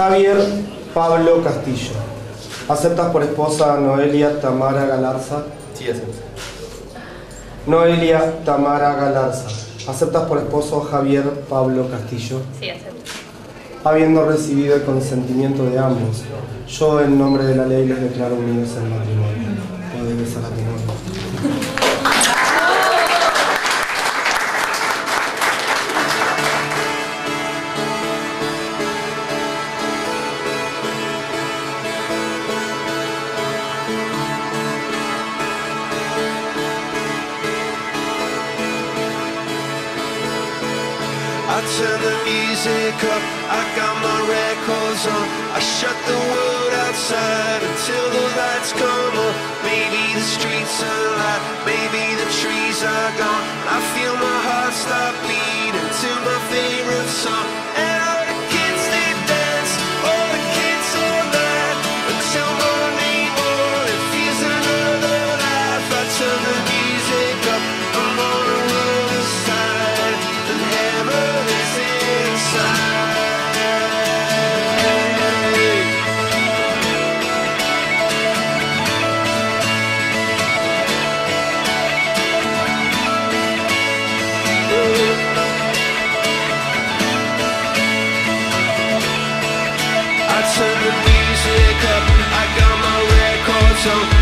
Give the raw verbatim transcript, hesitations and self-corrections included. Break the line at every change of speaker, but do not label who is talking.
Javier Pablo Castillo. ¿Aceptas por esposa a Noelia Tamara Galarza?
Sí, acepto.
Noelia Tamara Galarza. ¿Aceptas por esposo a Javier Pablo Castillo?
Sí, acepto.
Habiendo recibido el consentimiento de ambos, yo en nombre de la ley les declaro unidos en matrimonio. Podés besar a tu novio.
I turn the music up, I got my records on. I shut the world outside until the lights come on. Maybe the streets are alive, maybe the trees are gone. I feel my heart stop beating to my favorite song. And all the kids, they dance, all the kids all night until morning, morning feels another life. I turn the music up, I'm on the other side, and heaven is inside. I turn the music up, I got my records on.